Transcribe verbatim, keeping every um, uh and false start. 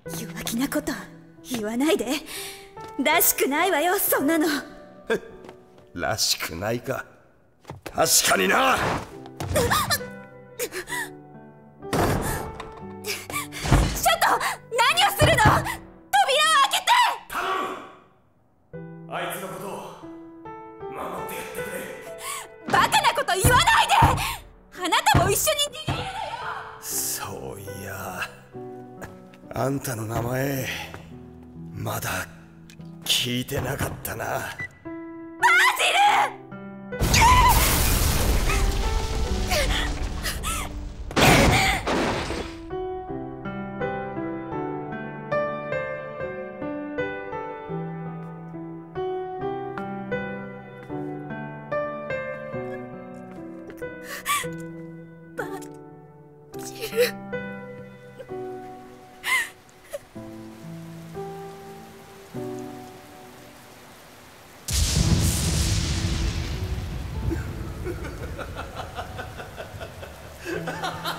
弱気なこと言わないで。らしくないわよ、そんなの。 らしくないか。確かにな。 ちょっと何をするの。扉を開けて。 頼む。あいつのことを守ってやってくれ。 バカなこと言わないで。あなたも一緒に逃げるのよ。 そういや、あんたの名前まだ聞いてなかったな。 バジル。バジル。 Ha ha ha!